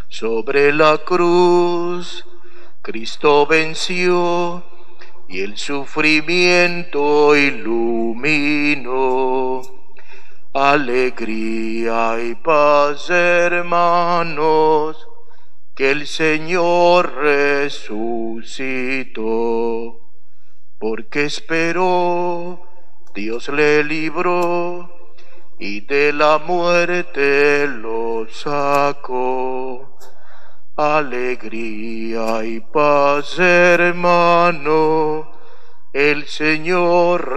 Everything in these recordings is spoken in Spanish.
Sobre la cruz, Cristo venció y el sufrimiento iluminó. Alegría y paz, hermanos, que el Señor resucitó. Porque esperó, Dios le libró y de la muerte lo sacó. Alegría y paz, hermano, el Señor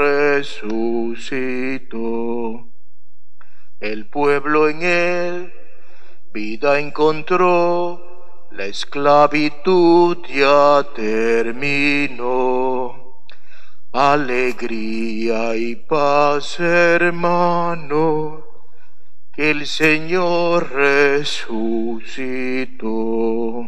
resucitó. El pueblo en él vida encontró, la esclavitud ya terminó. Alegría y paz, hermano, que el Señor resucitó.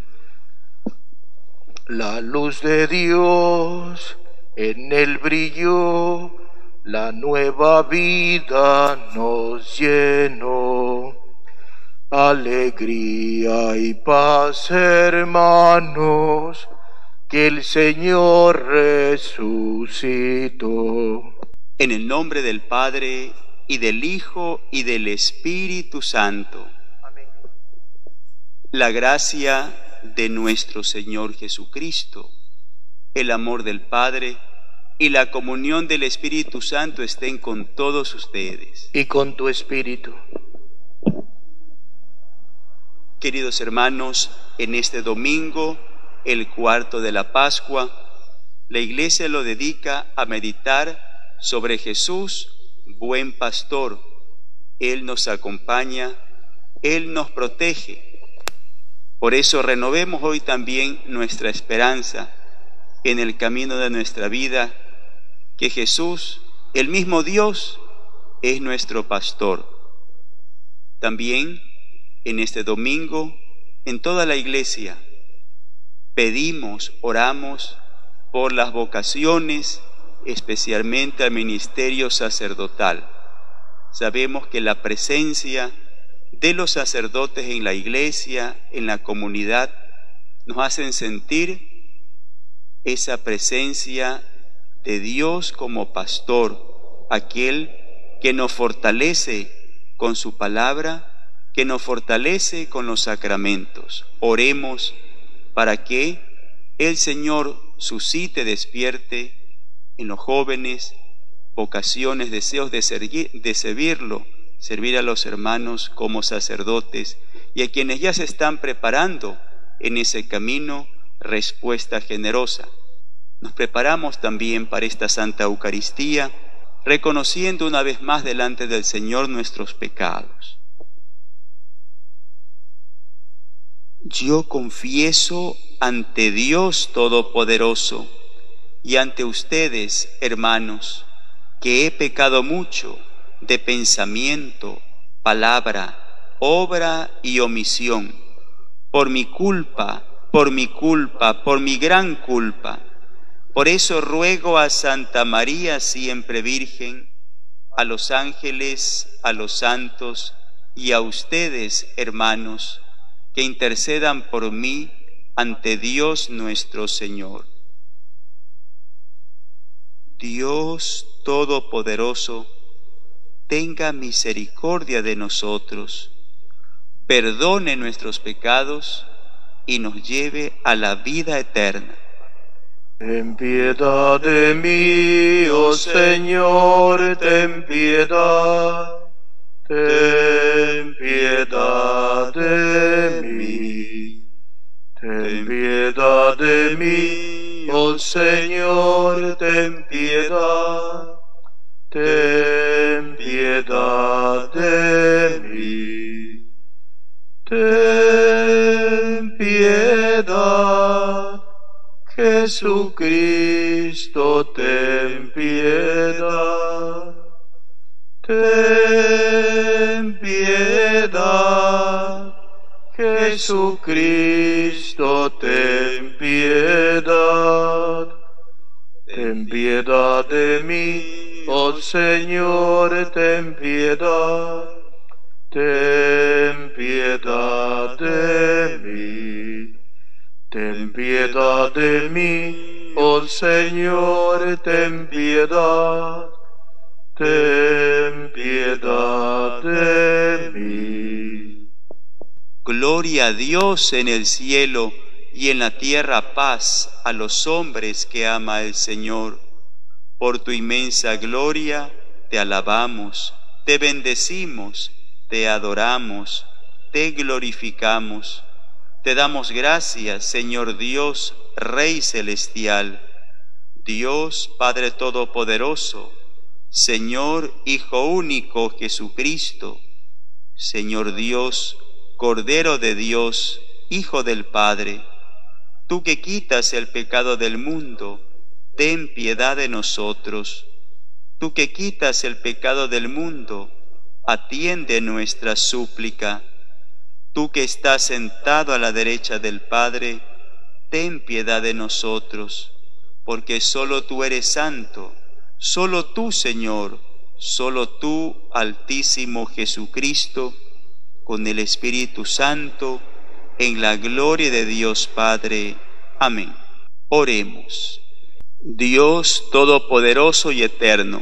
La luz de Dios en él brilló, la nueva vida nos llenó. Alegría y paz, hermanos, que el Señor resucitó. En el nombre del Padre, y del Hijo, y del Espíritu Santo. Amén. La gracia de nuestro Señor Jesucristo, el amor del Padre y la comunión del Espíritu Santo estén con todos ustedes. Y con tu espíritu. Queridos hermanos, en este domingo, el cuarto de la Pascua, la Iglesia lo dedica a meditar sobre Jesús, buen pastor. Él nos acompaña, Él nos protege. Por eso renovemos hoy también nuestra esperanza en el camino de nuestra vida, que Jesús, el mismo Dios, es nuestro pastor. También en este domingo, en toda la Iglesia, pedimos, oramos por las vocaciones, especialmente al ministerio sacerdotal. Sabemos que la presencia de los sacerdotes en la Iglesia, en la comunidad, nos hacen sentir esa presencia de Dios como pastor, aquel que nos fortalece con su palabra, que nos fortalece con los sacramentos. Oremos para que el Señor suscite, despierte en los jóvenes vocaciones, deseos de servirlo, servir a los hermanos como sacerdotes, y a quienes ya se están preparando en ese camino, respuesta generosa. Nos preparamos también para esta Santa Eucaristía, reconociendo una vez más delante del Señor nuestros pecados. Yo confieso ante Dios Todopoderoso y ante ustedes, hermanos, que he pecado mucho de pensamiento, palabra, obra y omisión, por mi culpa, por mi gran culpa. Por eso ruego a Santa María, siempre Virgen, a los ángeles, a los santos y a ustedes, hermanos, que intercedan por mí ante Dios nuestro Señor. Dios Todopoderoso, tenga misericordia de nosotros, perdone nuestros pecados y nos lleve a la vida eterna. Ten piedad de mí, oh Señor, ten piedad. Ten piedad de mí. Ten piedad de mí, oh Señor, ten piedad. Ten piedad de mí. Ten piedad. Jesucristo, ten piedad. Ten piedad. Jesucristo, ten piedad. Ten piedad de mí, oh Señor, ten piedad. Ten piedad de mí. Ten piedad de mí, oh Señor, ten piedad. Ten piedad de mí. Gloria a Dios en el cielo y en la tierra paz a los hombres que ama el Señor. Por tu inmensa gloria te alabamos, te bendecimos, te adoramos, te glorificamos. Te damos gracias, Señor Dios, Rey celestial, Dios Padre Todopoderoso, Señor Hijo único Jesucristo, Señor Dios, Cordero de Dios, Hijo del Padre. Tú que quitas el pecado del mundo, ten piedad de nosotros. Tú que quitas el pecado del mundo, atiende nuestra súplica. Tú que estás sentado a la derecha del Padre, ten piedad de nosotros, porque solo tú eres santo, solo tú, Señor, solo tú, Altísimo Jesucristo, con el Espíritu Santo, en la gloria de Dios Padre. Amén. Oremos. Dios Todopoderoso y Eterno,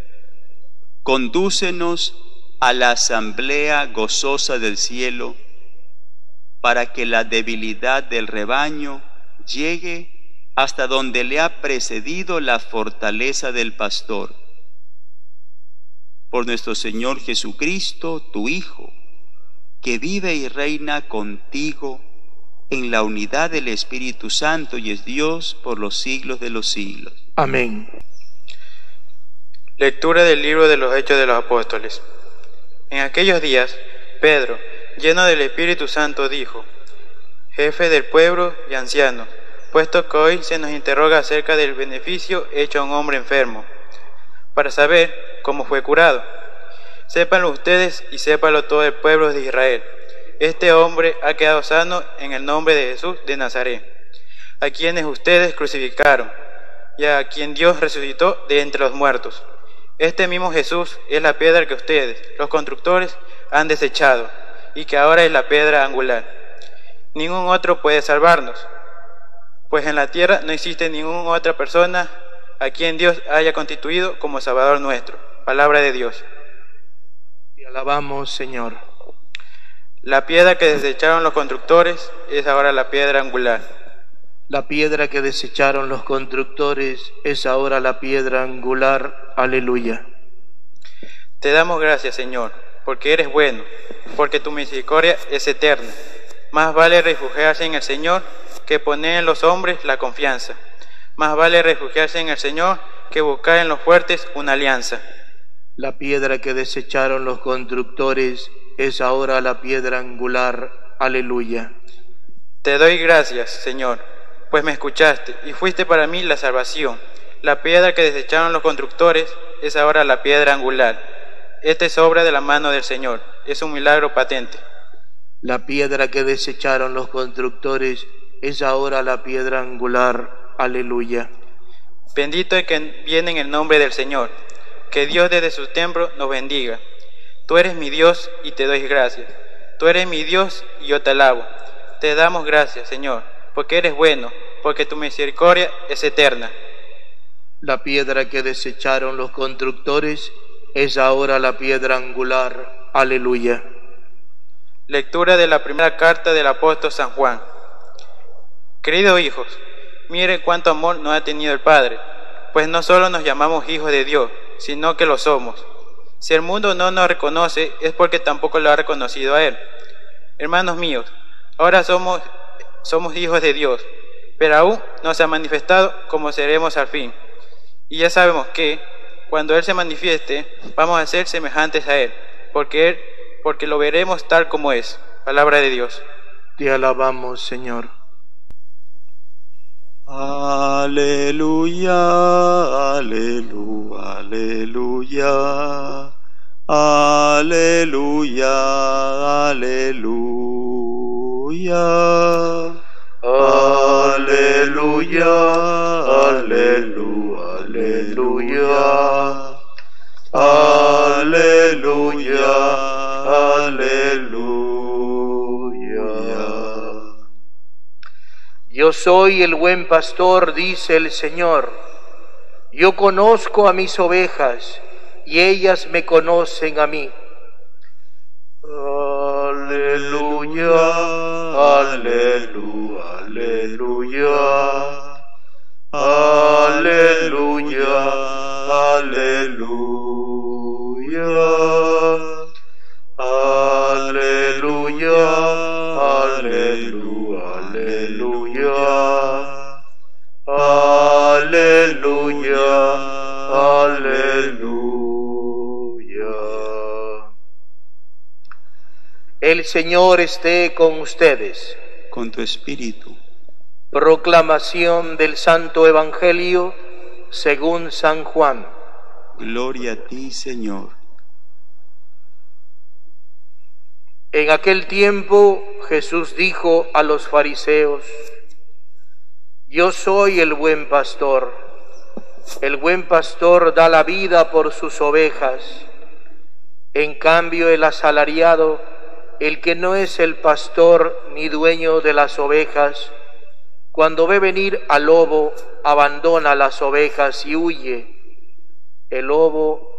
condúcenos a la asamblea gozosa del cielo, para que la debilidad del rebaño llegue hasta donde le ha precedido la fortaleza del pastor. Por nuestro Señor Jesucristo, tu Hijo, que vive y reina contigo en la unidad del Espíritu Santo y es Dios por los siglos de los siglos. Amén. Lectura del libro de los Hechos de los Apóstoles. En aquellos días, Pedro, lleno del Espíritu Santo, dijo: Jefe del pueblo y ancianos, puesto que hoy se nos interroga acerca del beneficio hecho a un hombre enfermo, para saber cómo fue curado. Sépanlo ustedes y sépalo todo el pueblo de Israel. Este hombre ha quedado sano en el nombre de Jesús de Nazaret, a quienes ustedes crucificaron y a quien Dios resucitó de entre los muertos. Este mismo Jesús es la piedra que ustedes, los constructores, han desechado y que ahora es la piedra angular. Ningún otro puede salvarnos, pues en la tierra no existe ninguna otra persona a quien Dios haya constituido como Salvador nuestro. Palabra de Dios. Te alabamos, Señor. La piedra que desecharon los constructores es ahora la piedra angular. La piedra que desecharon los constructores es ahora la piedra angular. Aleluya. Te damos gracias, Señor, porque eres bueno, porque tu misericordia es eterna. Más vale refugiarse en el Señor que poner en los hombres la confianza. Más vale refugiarse en el Señor que buscar en los fuertes una alianza. La piedra que desecharon los constructores es ahora la piedra angular. Aleluya. Te doy gracias, Señor, pues me escuchaste y fuiste para mí la salvación. La piedra que desecharon los constructores es ahora la piedra angular. Esta es obra de la mano del Señor, es un milagro patente. La piedra que desecharon los constructores es ahora la piedra angular. Aleluya. Bendito el que viene en el nombre del Señor. Que Dios desde su templo nos bendiga. Tú eres mi Dios y te doy gracias. Tú eres mi Dios y yo te alabo. Te damos gracias, Señor, porque eres bueno, porque tu misericordia es eterna. La piedra que desecharon los constructores es ahora la piedra angular. Aleluya. Lectura de la primera carta del apóstol San Juan. Queridos hijos, miren cuánto amor nos ha tenido el Padre, pues no solo nos llamamos hijos de Dios, sino que lo somos. Si el mundo no nos reconoce, es porque tampoco lo ha reconocido a Él. Hermanos míos, ahora somos hijos de Dios, pero aún no se ha manifestado como seremos al fin. Y ya sabemos que, cuando Él se manifieste, vamos a ser semejantes a Él, porque lo veremos tal como es. Palabra de Dios. Te alabamos, Señor. Aleluya, aleluya, aleluya, aleluya, aleluya, Aleluya, aleluya, aleluya, aleluya, aleluya. Yo soy el buen pastor, dice el Señor. Yo conozco a mis ovejas y ellas me conocen a mí. Aleluya, aleluya, aleluya. Aleluya, aleluya, aleluya, aleluya, aleluya, aleluya. El Señor esté con ustedes. Con tu espíritu. Proclamación del Santo Evangelio según San Juan. Gloria a ti, Señor. En aquel tiempo Jesús dijo a los fariseos: Yo soy el buen pastor. El buen pastor da la vida por sus ovejas. En cambio, el asalariado, el que no es el pastor ni dueño de las ovejas, cuando ve venir al lobo, abandona las ovejas y huye. El lobo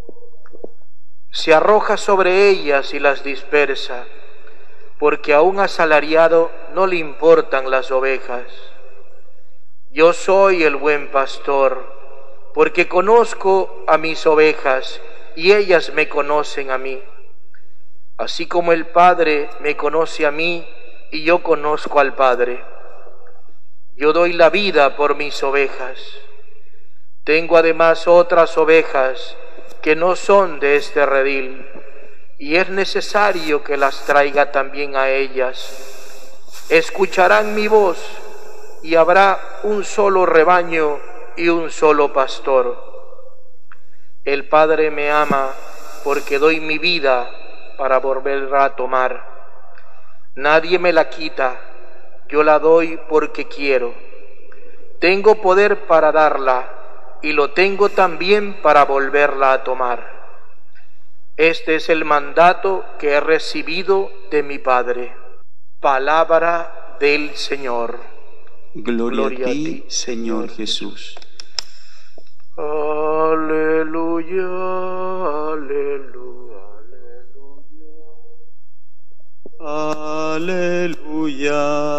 se arroja sobre ellas y las dispersa, porque a un asalariado no le importan las ovejas. Yo soy el buen pastor, porque conozco a mis ovejas y ellas me conocen a mí. Así como el Padre me conoce a mí y yo conozco al Padre. Yo doy la vida por mis ovejas. Tengo además otras ovejas que no son de este redil, y es necesario que las traiga también a ellas. Escucharán mi voz, y habrá un solo rebaño y un solo pastor. El Padre me ama porque doy mi vida para volverla a tomar. Nadie me la quita, yo la doy porque quiero. Tengo poder para darla y lo tengo también para volverla a tomar. Este es el mandato que he recibido de mi Padre. Palabra del Señor. Gloria a ti, Señor Jesús. Aleluya, aleluya, aleluya.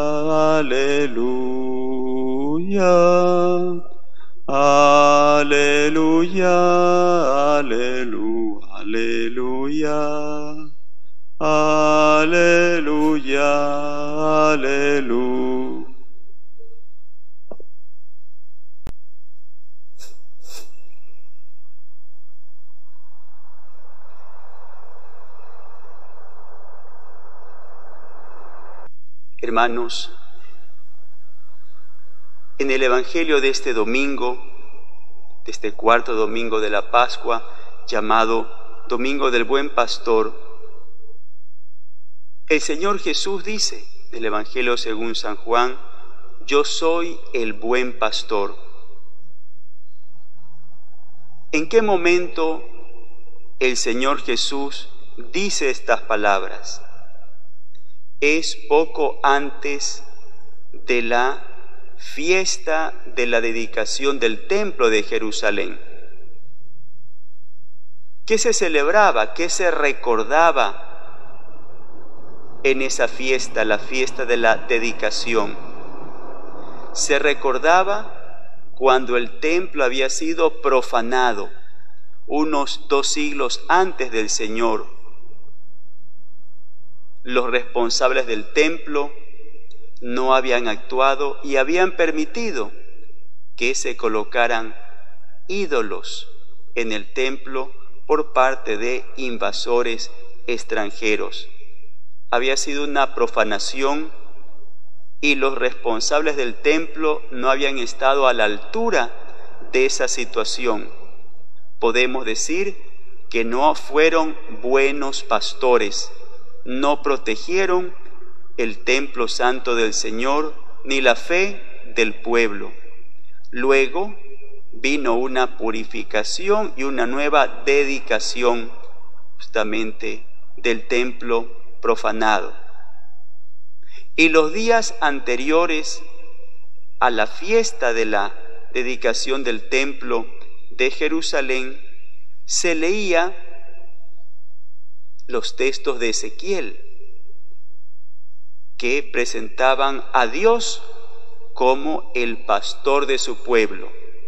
Aleluya, aleluya, aleluya, aleluya, aleluya, aleluya. Hermanos, en el Evangelio de este domingo, de este cuarto domingo de la Pascua, llamado Domingo del Buen Pastor, el Señor Jesús dice, del Evangelio según San Juan: Yo soy el buen pastor. ¿En qué momento el Señor Jesús dice estas palabras? Es poco antes de la fiesta de la dedicación del Templo de Jerusalén. ¿Qué se celebraba? ¿Qué se recordaba en esa fiesta, la fiesta de la dedicación? Se recordaba cuando el templo había sido profanado, unos 2 siglos antes del Señor. Los responsables del templo no habían actuado y habían permitido que se colocaran ídolos en el templo por parte de invasores extranjeros. Había sido una profanación y los responsables del templo no habían estado a la altura de esa situación. Podemos decir que no fueron buenos pastores, no protegieron el templo santo del Señor ni la fe del pueblo. Luego vino una purificación y una nueva dedicación justamente del templo profanado. Y los días anteriores a la fiesta de la dedicación del templo de Jerusalén, se leía los textos de Ezequiel, que presentaban a Dios como el pastor de su pueblo.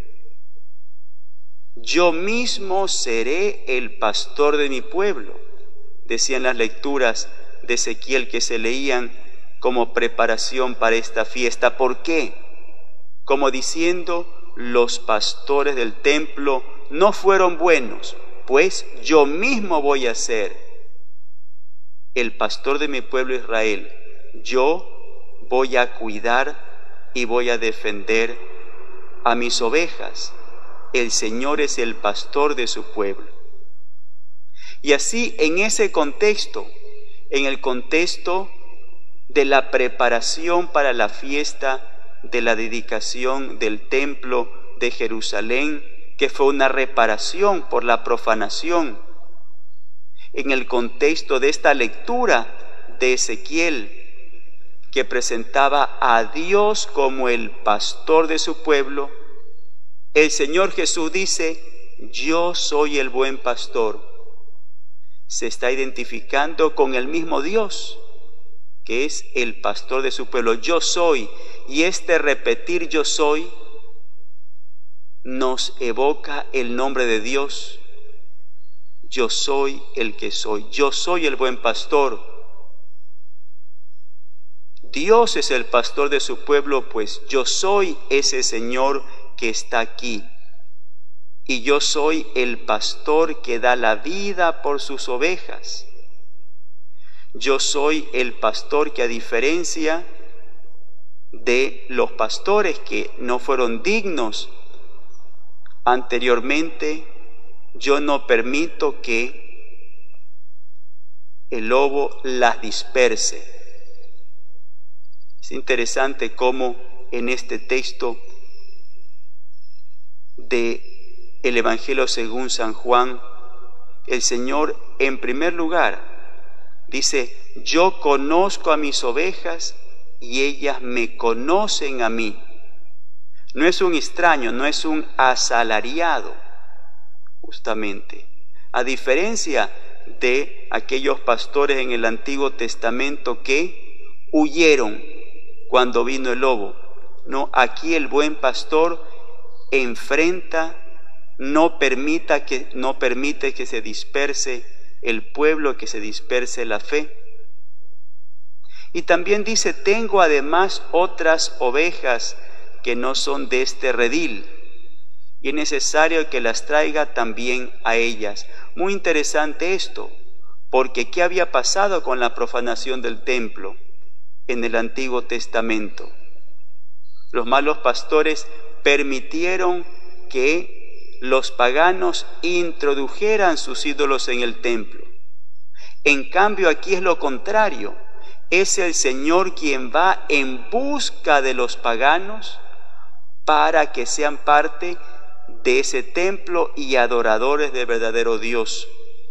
Yo mismo seré el pastor de mi pueblo, decían las lecturas de Ezequiel que se leían como preparación para esta fiesta. ¿Por qué? Como diciendo, los pastores del templo no fueron buenos, pues yo mismo voy a ser el pastor de mi pueblo Israel. Yo voy a cuidar y voy a defender a mis ovejas. El Señor es el pastor de su pueblo. Y así, en ese contexto, en el contexto de la preparación para la fiesta de la dedicación del templo de Jerusalén, que fue una reparación por la profanación, en el contexto de esta lectura de Ezequiel, que presentaba a Dios como el pastor de su pueblo, el Señor Jesús dice, yo soy el buen pastor. Se está identificando con el mismo Dios, que es el pastor de su pueblo. Yo soy, y este repetir yo soy nos evoca el nombre de Dios. Yo soy el que soy, yo soy el buen pastor. Dios es el pastor de su pueblo, pues yo soy ese Señor que está aquí. Y yo soy el pastor que da la vida por sus ovejas. Yo soy el pastor que, a diferencia de los pastores que no fueron dignos anteriormente, yo no permito que el lobo las disperse. Es interesante cómo en este texto de el Evangelio según San Juan, el Señor en primer lugar dice, yo conozco a mis ovejas y ellas me conocen a mí. No es un extraño, no es un asalariado, justamente. A diferencia de aquellos pastores en el Antiguo Testamento que huyeron cuando vino el lobo. No, aquí el buen pastor enfrenta, no permite que se disperse el pueblo, que se disperse la fe. Y también dice, tengo además otras ovejas que no son de este redil, y es necesario que las traiga también a ellas. Muy interesante esto, porque ¿qué había pasado con la profanación del templo en el Antiguo Testamento? Los malos pastores permitieron que los paganos introdujeran sus ídolos en el templo. En cambio, aquí es lo contrario. Es el Señor quien va en busca de los paganos para que sean parte de ese templo y adoradores del verdadero Dios.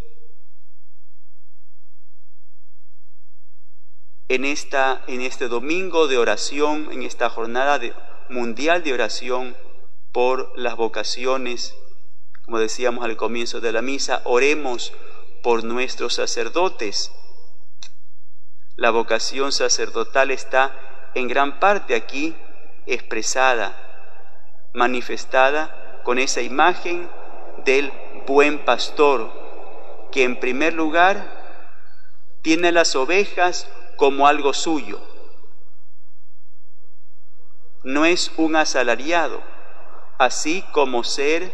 En este domingo de oración, en esta jornada mundial de oración por las vocaciones, como decíamos al comienzo de la misa, oremos por nuestros sacerdotes. La vocación sacerdotal está en gran parte aquí expresada, manifestada con esa imagen del buen pastor, que en primer lugar tiene las ovejas como algo suyo. No es un asalariado, así como ser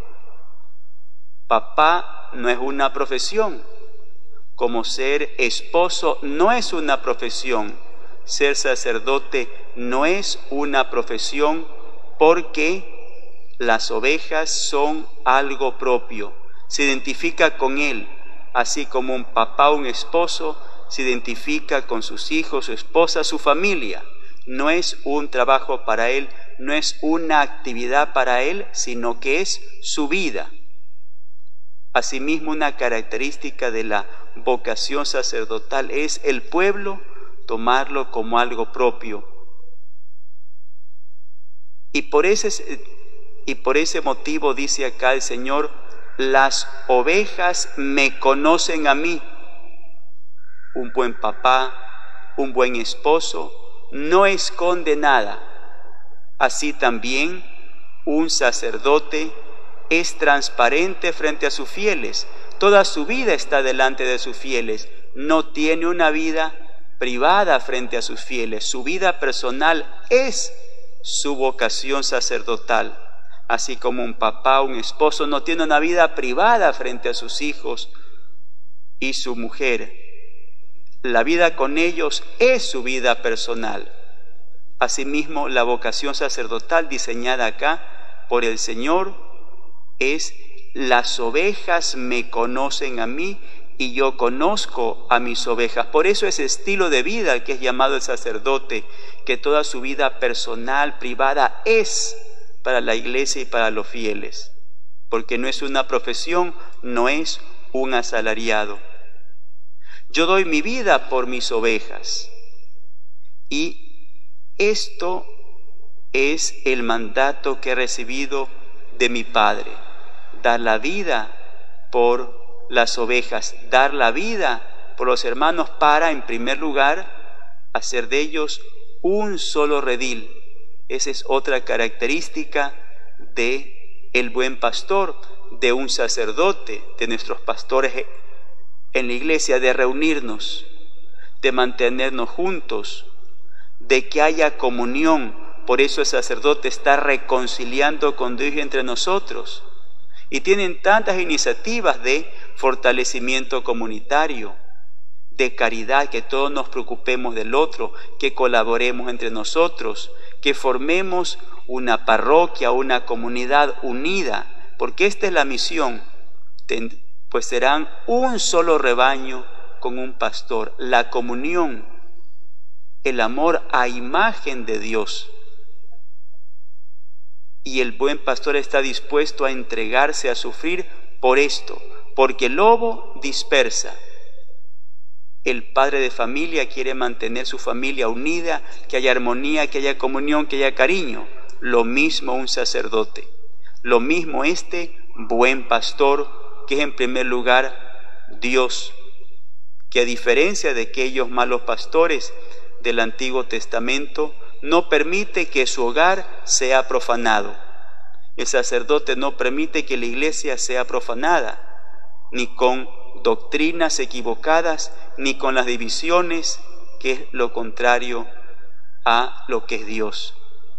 papá no es una profesión, como ser esposo no es una profesión, ser sacerdote no es una profesión, porque las ovejas son algo propio, se identifica con él, así como un papá, un esposo, se identifica con sus hijos, su esposa, su familia. No es un trabajo para él, no es una actividad para él, sino que es su vida. Asimismo, una característica de la vocación sacerdotal es el pueblo tomarlo como algo propio. Y por ese motivo dice acá el Señor, las ovejas me conocen a mí. Un buen papá, un buen esposo, no esconde nada. Así también un sacerdote es transparente frente a sus fieles. Toda su vida está delante de sus fieles. No tiene una vida privada frente a sus fieles. Su vida personal es su vocación sacerdotal. Así como un papá, un esposo no tiene una vida privada frente a sus hijos y su mujer. La vida con ellos es su vida personal. Asimismo, la vocación sacerdotal diseñada acá por el Señor es: las ovejas me conocen a mí y yo conozco a mis ovejas. Por eso ese estilo de vida al que es llamado el sacerdote, que toda su vida personal, privada, es para la iglesia y para los fieles, porque no es una profesión, no es un asalariado. Yo doy mi vida por mis ovejas, y esto es el mandato que he recibido de mi Padre: dar la vida por las ovejas, dar la vida por los hermanos, para, en primer lugar, hacer de ellos un solo redil. Esa es otra característica de el buen pastor, de un sacerdote, de nuestros pastores en la iglesia, de reunirnos, de mantenernos juntos, de que haya comunión. Por eso el sacerdote está reconciliando con Dios y entre nosotros. Y tienen tantas iniciativas de fortalecimiento comunitario, de caridad, que todos nos preocupemos del otro, que colaboremos entre nosotros, que formemos una parroquia, una comunidad unida, porque esta es la misión. Pues serán un solo rebaño con un pastor. La comunión, el amor a imagen de Dios. Y el buen pastor está dispuesto a entregarse, a sufrir por esto, porque el lobo dispersa. El padre de familia quiere mantener su familia unida, que haya armonía, que haya comunión, que haya cariño. Lo mismo un sacerdote, lo mismo este buen pastor, que es en primer lugar Dios, que a diferencia de aquellos malos pastores del Antiguo Testamento, no permite que su hogar sea profanado. El sacerdote no permite que la iglesia sea profanada, ni con doctrinas equivocadas, ni con las divisiones, que es lo contrario a lo que es Dios.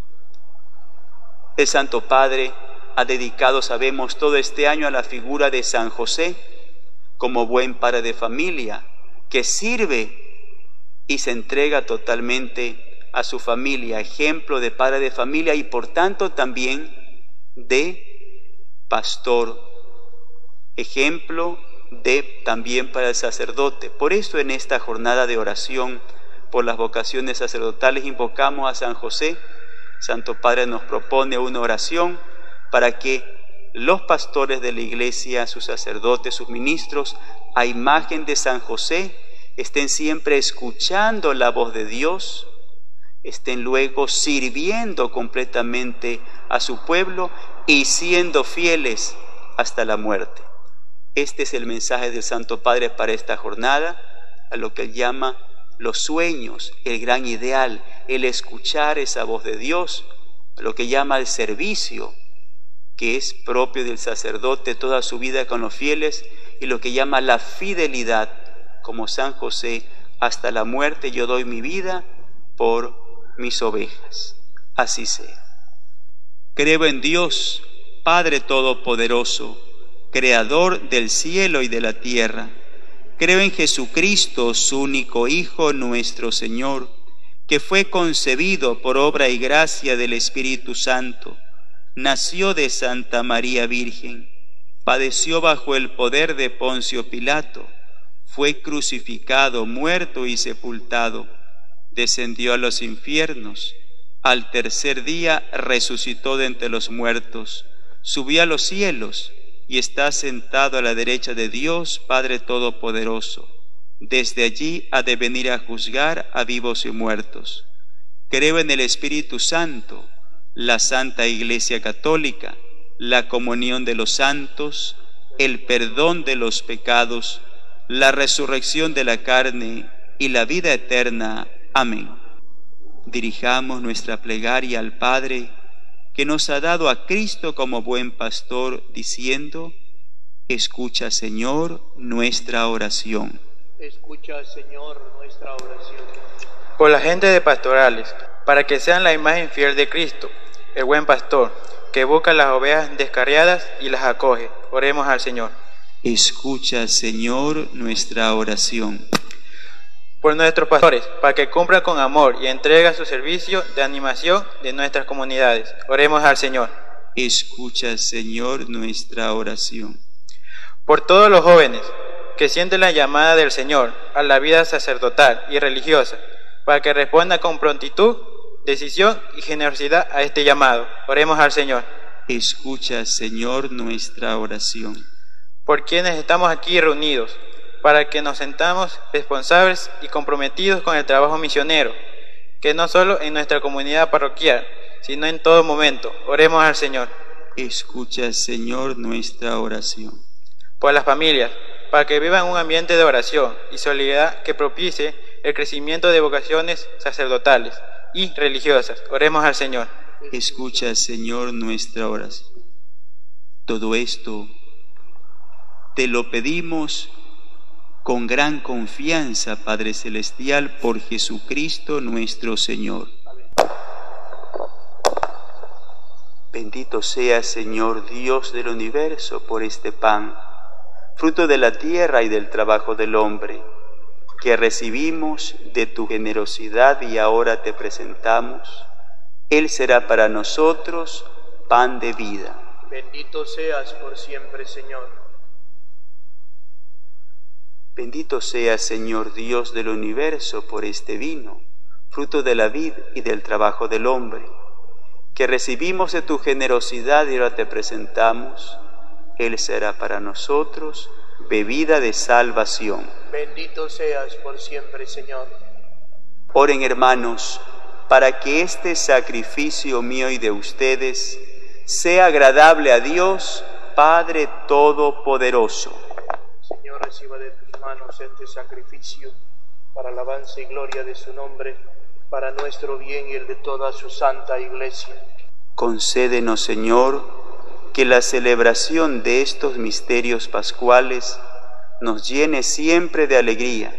El Santo Padre ha dedicado, sabemos, todo este año a la figura de San José, como buen padre de familia, que sirve y se entrega totalmente a su familia, ejemplo de padre de familia y por tanto también de pastor, ejemplo también para el sacerdote. Por eso en esta jornada de oración por las vocaciones sacerdotales invocamos a San José. Santo Padre nos propone una oración para que los pastores de la iglesia, sus sacerdotes, sus ministros, a imagen de San José, estén siempre escuchando la voz de Dios, estén luego sirviendo completamente a su pueblo y siendo fieles hasta la muerte. Este es el mensaje del Santo Padre para esta jornada, a lo que él llama los sueños, el gran ideal, el escuchar esa voz de Dios, a lo que llama el servicio, que es propio del sacerdote toda su vida con los fieles, y lo que llama la fidelidad, como San José, hasta la muerte yo doy mi vida por mis ovejas. Así sea. Creo en Dios, Padre Todopoderoso, Creador del cielo y de la tierra. Creo en Jesucristo, su único Hijo, nuestro Señor, que fue concebido por obra y gracia del Espíritu Santo, nació de Santa María Virgen, padeció bajo el poder de Poncio Pilato, fue crucificado, muerto y sepultado, descendió a los infiernos, al tercer día resucitó de entre los muertos, subió a los cielos y está sentado a la derecha de Dios, Padre Todopoderoso. Desde allí ha de venir a juzgar a vivos y muertos. Creo en el Espíritu Santo, la Santa Iglesia Católica, la comunión de los santos, el perdón de los pecados, la resurrección de la carne y la vida eterna. Amén. Dirijamos nuestra plegaria al Padre, que nos ha dado a Cristo como buen pastor, diciendo: escucha, Señor, nuestra oración. Escucha, Señor, nuestra oración. Por la gente de pastorales, para que sean la imagen fiel de Cristo, el buen pastor, que busca las ovejas descarriadas y las acoge. Oremos al Señor. Escucha, Señor, nuestra oración. Por nuestros pastores, para que cumplan con amor y entrega su servicio de animación de nuestras comunidades. Oremos al Señor. Escucha, Señor, nuestra oración. Por todos los jóvenes que sienten la llamada del Señor a la vida sacerdotal y religiosa, para que respondan con prontitud, decisión y generosidad a este llamado. Oremos al Señor. Escucha, Señor, nuestra oración. Por quienes estamos aquí reunidos, para que nos sentamos responsables y comprometidos con el trabajo misionero, que no solo en nuestra comunidad parroquial, sino en todo momento. Oremos al Señor. Escucha, Señor, nuestra oración. Por las familias, para que vivan un ambiente de oración y solidaridad que propicie el crecimiento de vocaciones sacerdotales y religiosas. Oremos al Señor. Escucha, Señor, nuestra oración. Todo esto te lo pedimos con gran confianza, Padre Celestial, por Jesucristo nuestro Señor. Bendito sea, Señor Dios del universo, por este pan, fruto de la tierra y del trabajo del hombre, que recibimos de tu generosidad y ahora te presentamos. Él será para nosotros pan de vida. Bendito seas por siempre, Señor. Bendito sea, Señor Dios del universo, por este vino, fruto de la vid y del trabajo del hombre, que recibimos de tu generosidad y ahora te presentamos. Él será para nosotros bebida de salvación. Bendito seas por siempre, Señor. Oren, hermanos, para que este sacrificio mío y de ustedes sea agradable a Dios, Padre Todopoderoso. Señor, reciba de tus manos este sacrificio para alabanza y gloria de su nombre, para nuestro bien y el de toda su santa Iglesia. Concédenos, Señor, que la celebración de estos misterios pascuales nos llene siempre de alegría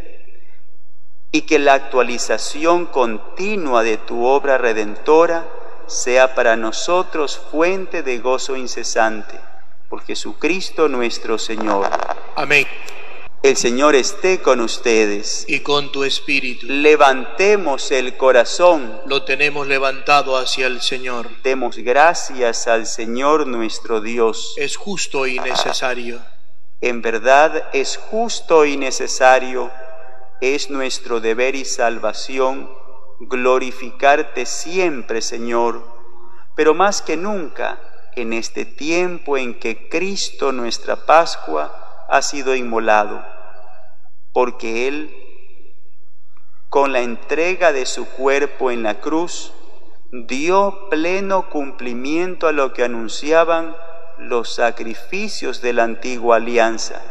y que la actualización continua de tu obra redentora sea para nosotros fuente de gozo incesante. Por Jesucristo nuestro Señor. Amén. El Señor esté con ustedes. Y con tu espíritu. Levantemos el corazón. Lo tenemos levantado hacia el Señor. Demos gracias al Señor nuestro Dios. Es justo y necesario. En verdad es justo y necesario, es nuestro deber y salvación glorificarte siempre, Señor, pero más que nunca en este tiempo en que Cristo, nuestra Pascua, ha sido inmolado, porque Él, con la entrega de su cuerpo en la cruz, dio pleno cumplimiento a lo que anunciaban los sacrificios de la antigua alianza,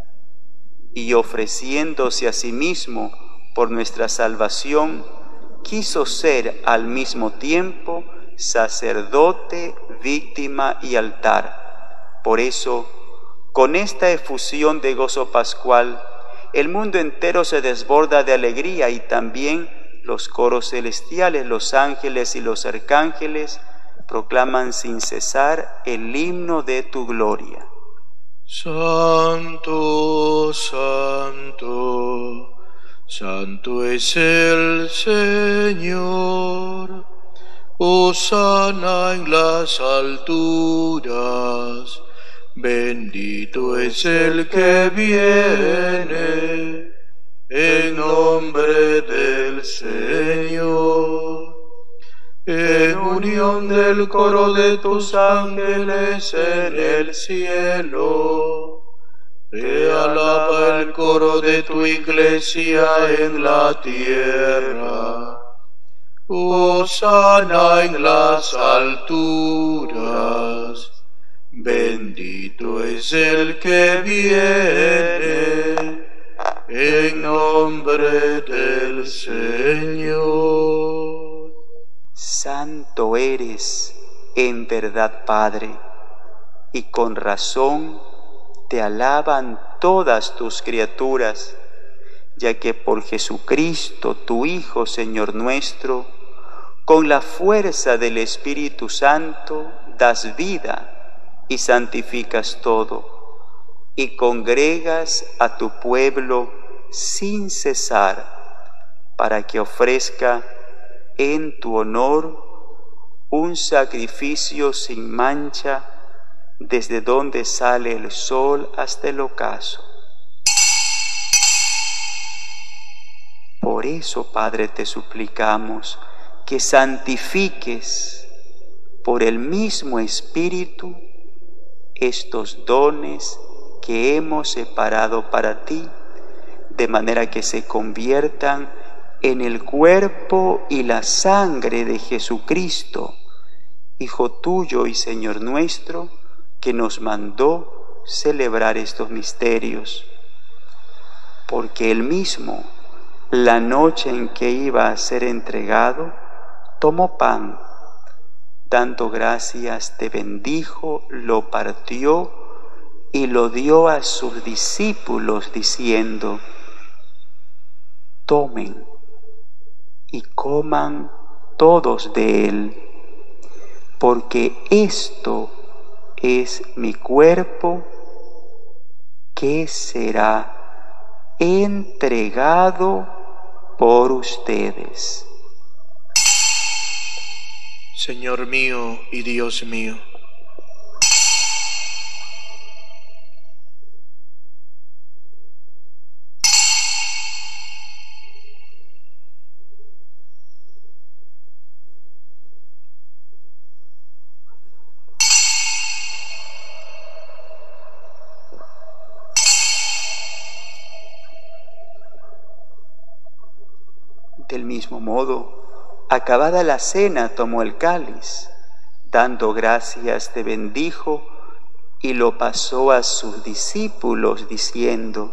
y ofreciéndose a sí mismo por nuestra salvación, quiso ser al mismo tiempo sacerdote, víctima y altar. Por eso, con esta efusión de gozo pascual, el mundo entero se desborda de alegría y también los coros celestiales, los ángeles y los arcángeles proclaman sin cesar el himno de tu gloria. Santo, santo, santo es el Señor. Hosana en las alturas. Bendito es el que viene en nombre del Señor. En unión del coro de tus ángeles en el cielo, te alaba el coro de tu iglesia en la tierra. Hosana en las alturas. Bendito es el que viene en nombre del Señor. Santo eres, en verdad, Padre, y con razón te alaban todas tus criaturas, ya que por Jesucristo, tu Hijo, Señor nuestro, con la fuerza del Espíritu Santo das vida y santificas todo, y congregas a tu pueblo sin cesar, para que ofrezca en tu honor un sacrificio sin mancha, desde donde sale el sol hasta el ocaso. Por eso, Padre, te suplicamos que santifiques por el mismo Espíritu estos dones que hemos separado para ti, de manera que se conviertan en el cuerpo y la sangre de Jesucristo, Hijo tuyo y Señor nuestro, que nos mandó celebrar estos misterios. Porque él mismo, la noche en que iba a ser entregado, tomó pan, dando gracias, te bendijo, lo partió y lo dio a sus discípulos, diciendo: tomen y coman todos de él, porque esto es mi cuerpo que será entregado por ustedes. Señor mío y Dios mío. Del mismo modo, acabada la cena, tomó el cáliz, dando gracias te bendijo y lo pasó a sus discípulos, diciendo: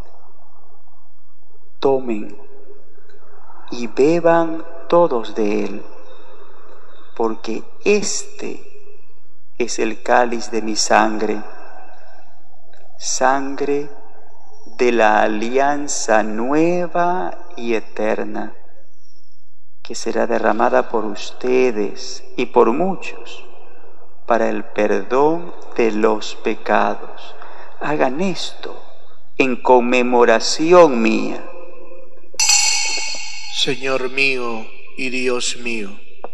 tomen y beban todos de él, porque este es el cáliz de mi sangre, sangre de la alianza nueva y eterna, que será derramada por ustedes y por muchos para el perdón de los pecados. Hagan esto en conmemoración mía. Señor mío y Dios mío.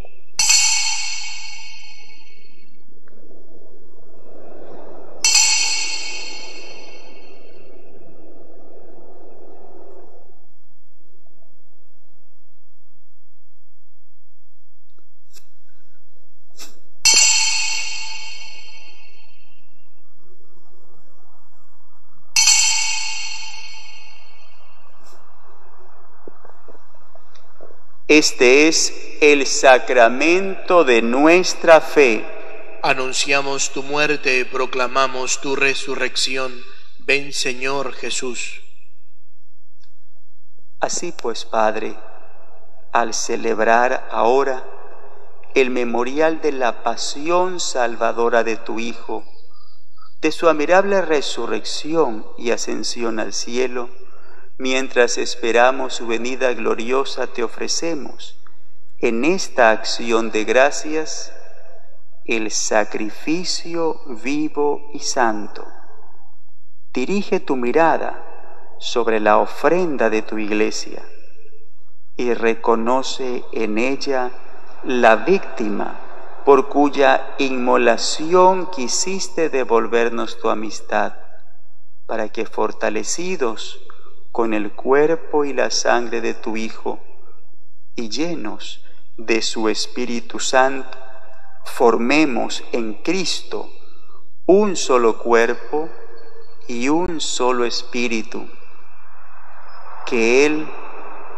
Este es el sacramento de nuestra fe. Anunciamos tu muerte, proclamamos tu resurrección. Ven, Señor Jesús. Así pues, Padre, al celebrar ahora el memorial de la pasión salvadora de tu Hijo, de su admirable resurrección y ascensión al cielo, mientras esperamos su venida gloriosa, te ofrecemos en esta acción de gracias el sacrificio vivo y santo. Dirige tu mirada sobre la ofrenda de tu Iglesia y reconoce en ella la víctima por cuya inmolación quisiste devolvernos tu amistad, para que fortalecidos con el cuerpo y la sangre de tu Hijo y llenos de su Espíritu Santo, formemos en Cristo un solo cuerpo y un solo espíritu. Que Él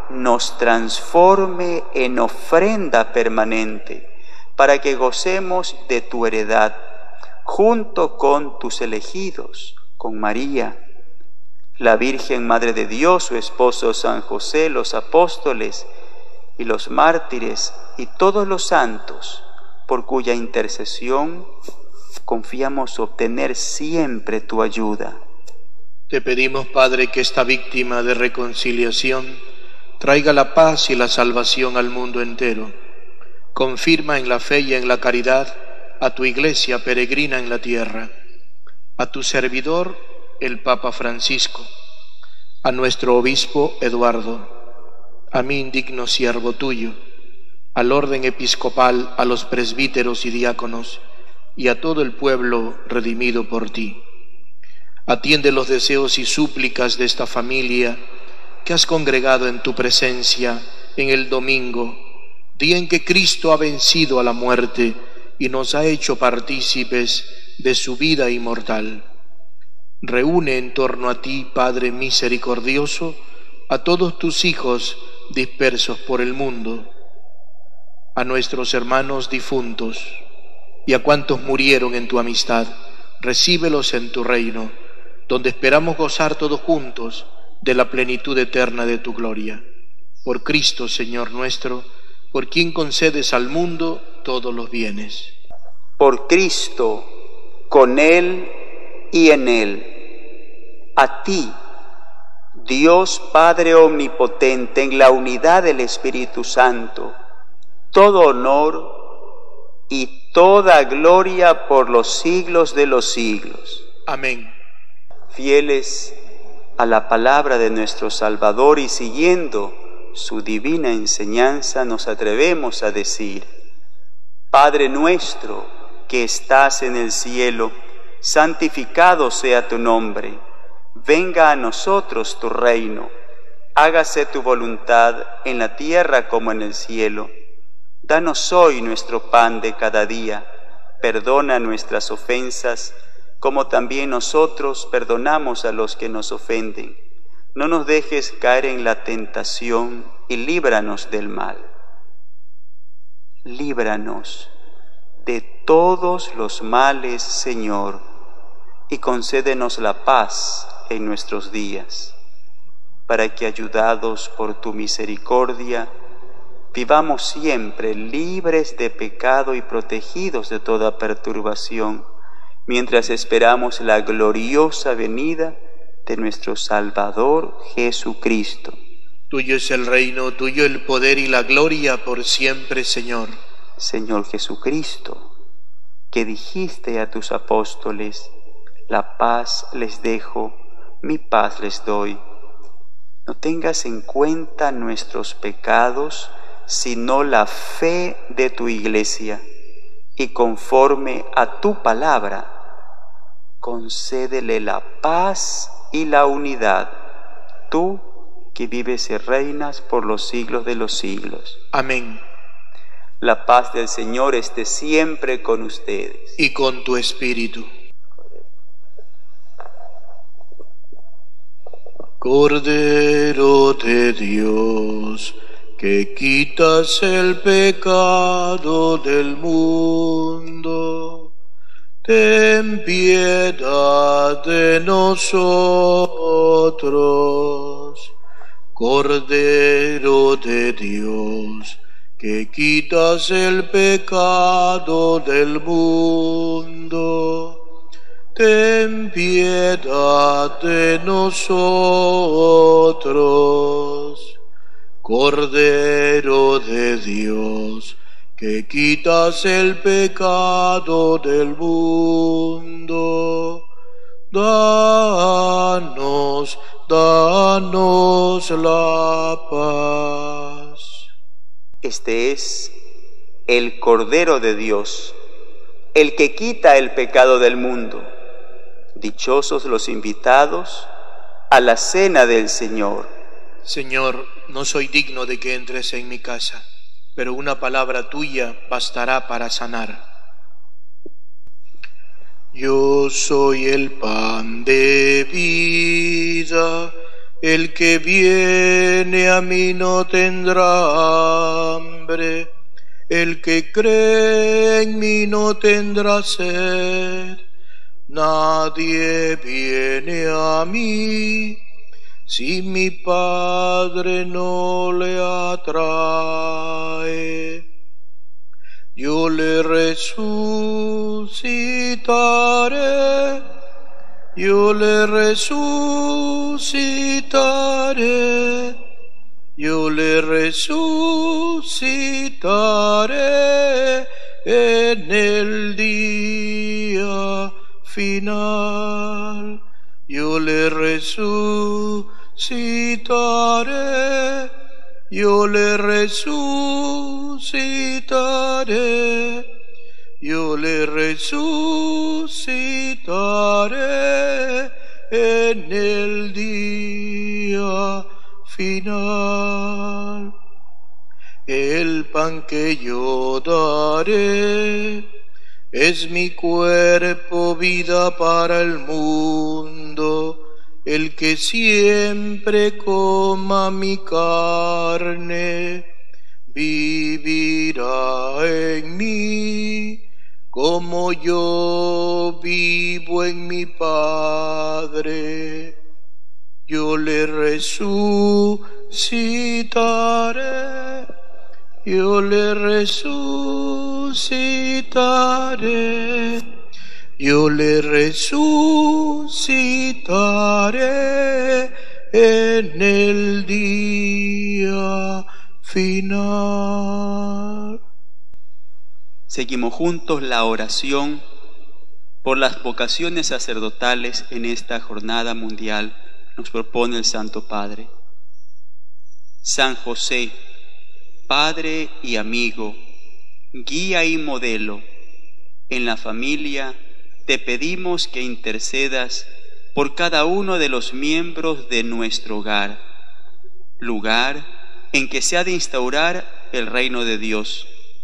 nos transforme en ofrenda permanente, para que gocemos de tu heredad, junto con tus elegidos, con María, la Virgen Madre de Dios, su esposo San José, los apóstoles y los mártires y todos los santos, por cuya intercesión confiamos obtener siempre tu ayuda. Te pedimos, Padre, que esta víctima de reconciliación traiga la paz y la salvación al mundo entero. Confirma en la fe y en la caridad a tu Iglesia peregrina en la tierra, a tu servidor, el Papa Francisco, a nuestro obispo Eduardo, a mí indigno siervo tuyo, al orden episcopal, a los presbíteros y diáconos, y a todo el pueblo redimido por ti. Atiende los deseos y súplicas de esta familia que has congregado en tu presencia en el domingo, día en que Cristo ha vencido a la muerte y nos ha hecho partícipes de su vida inmortal. Reúne en torno a ti, Padre misericordioso, a todos tus hijos dispersos por el mundo, a nuestros hermanos difuntos y a cuantos murieron en tu amistad. Recíbelos en tu reino, donde esperamos gozar todos juntos de la plenitud eterna de tu gloria. Por Cristo, Señor nuestro, por quien concedes al mundo todos los bienes. Por Cristo, con Él y en Él, a ti, Dios Padre Omnipotente, en la unidad del Espíritu Santo, todo honor y toda gloria por los siglos de los siglos. Amén. Fieles a la palabra de nuestro Salvador y siguiendo su divina enseñanza, nos atrevemos a decir: Padre nuestro que estás en el cielo, santificado sea tu nombre. Venga a nosotros tu reino. Hágase tu voluntad en la tierra como en el cielo. Danos hoy nuestro pan de cada día. Perdona nuestras ofensas, como también nosotros perdonamos a los que nos ofenden. No nos dejes caer en la tentación y líbranos del mal. Líbranos de todos los males, Señor, y concédenos la paz en nuestros días, para que, ayudados por tu misericordia, vivamos siempre libres de pecado y protegidos de toda perturbación, mientras esperamos la gloriosa venida de nuestro Salvador Jesucristo. Tuyo es el reino, tuyo el poder y la gloria por siempre, Señor. Señor Jesucristo, que dijiste a tus apóstoles: la paz les dejo, mi paz les doy. No tengas en cuenta nuestros pecados, sino la fe de tu Iglesia, y conforme a tu palabra, concédele la paz y la unidad, tú que vives y reinas por los siglos de los siglos. Amén. La paz del Señor esté siempre con ustedes. Y con tu espíritu. Cordero de Dios, que quitas el pecado del mundo, ten piedad de nosotros. Cordero de Dios, que quitas el pecado del mundo, ten piedad de nosotros. Cordero de Dios, que quitas el pecado del mundo, danos la paz. Este es el Cordero de Dios, el que quita el pecado del mundo. Dichosos los invitados a la cena del Señor. Señor, no soy digno de que entres en mi casa, pero una palabra tuya bastará para sanar. Yo soy el pan de vida, El que viene a mí no tendrá hambre, el que cree en mí no tendrá sed. Nadie viene a mí si mi Padre no le atrae. Yo le resucitaré, yo le resucitaré, yo le resucitaré en el día final. Yo le resucitaré, yo le resucitaré, yo le resucitaré en el día final. El pan que yo daré es mi cuerpo, vida para el mundo. El que siempre coma mi carne vivirá en mí, como yo vivo en mi Padre. Yo le resucitaré, yo le resucitaré, yo le resucitaré en el día final. Seguimos juntos la oración por las vocaciones sacerdotales en esta jornada mundial. Nos propone el Santo Padre. San José, Padre y amigo, guía y modelo, en la familia te pedimos que intercedas por cada uno de los miembros de nuestro hogar, lugar en que se ha de instaurar el reino de Dios,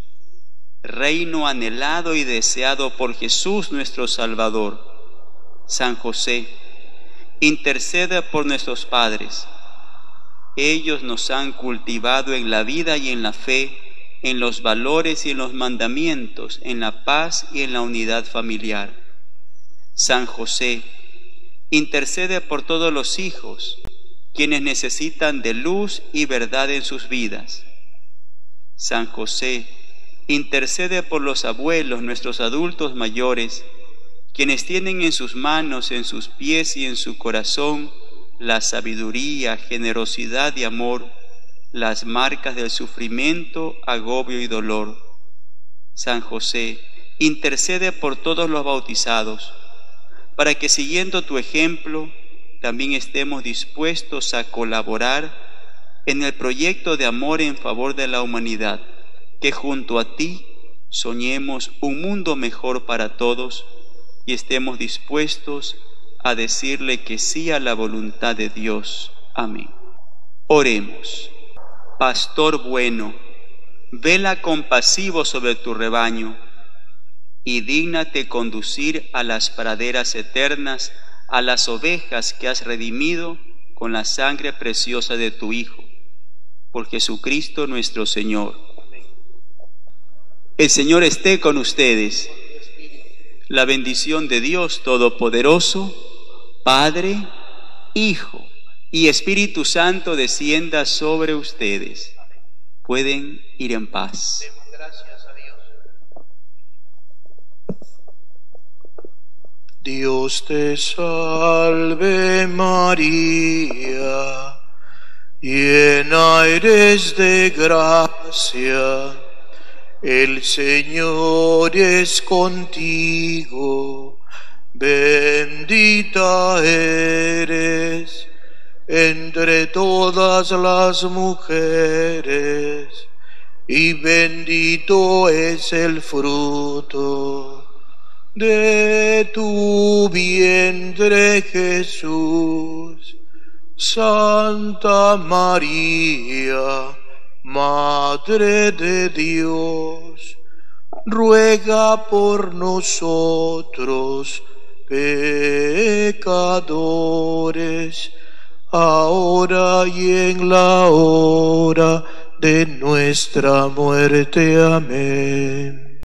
reino anhelado y deseado por Jesús nuestro Salvador. San José, intercede por nuestros padres. Ellos nos han cultivado en la vida y en la fe, en los valores y en los mandamientos, en la paz y en la unidad familiar. San José, intercede por todos los hijos, quienes necesitan de luz y verdad en sus vidas. San José, intercede por los abuelos, nuestros adultos mayores, quienes tienen en sus manos, en sus pies y en su corazón la sabiduría, generosidad y amor, las marcas del sufrimiento, agobio y dolor. San José, intercede por todos los bautizados, para que siguiendo tu ejemplo, también estemos dispuestos a colaborar en el proyecto de amor en favor de la humanidad, que junto a ti soñemos un mundo mejor para todos y estemos dispuestos a decirle que sí a la voluntad de Dios. Amén. Oremos. Pastor bueno, vela compasivo sobre tu rebaño y dígnate conducir a las praderas eternas a las ovejas que has redimido con la sangre preciosa de tu Hijo, por Jesucristo nuestro Señor. El Señor esté con ustedes. La bendición de Dios Todopoderoso, Padre, Hijo y Espíritu Santo descienda sobre ustedes. Pueden ir en paz. Demos gracias a Dios. Dios te salve María, llena eres de gracia, el Señor es contigo, bendita eres entre todas las mujeres, y bendito es el fruto de tu vientre, Jesús. Santa María, Madre de Dios, ruega por nosotros pecadores, ahora y en la hora de nuestra muerte. Amén.